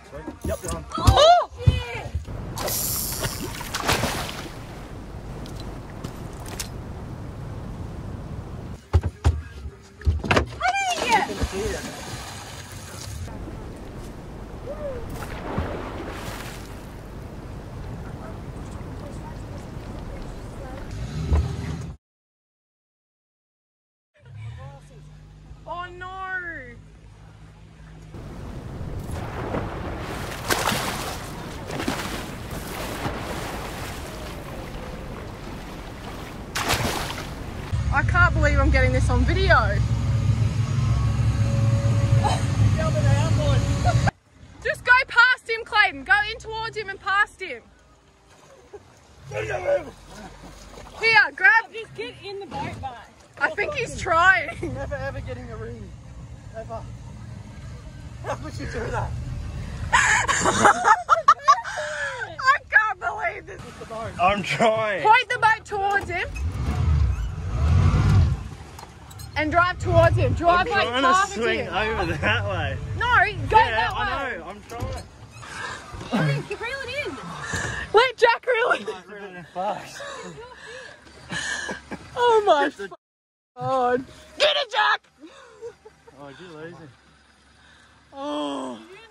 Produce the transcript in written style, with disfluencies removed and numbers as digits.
Yep, you're on. Oh! Shit! Oh no! I can't believe I'm getting this on video. Just go past him, Clayton. Go in towards him and past him. Here, grab. Just get in the boat, bye. I think he's trying. Never ever getting a ring. Ever. How would you do that? I can't believe this. I'm trying. Point the boat towards him. And drive towards him. Drive like I'm past trying to swing him. over that way. No, go that way. I know. I'm trying. Reel it in. Let Jack reel it. I'm really fast. Oh my god. Get it, Jack! Oh, you're losing. Oh.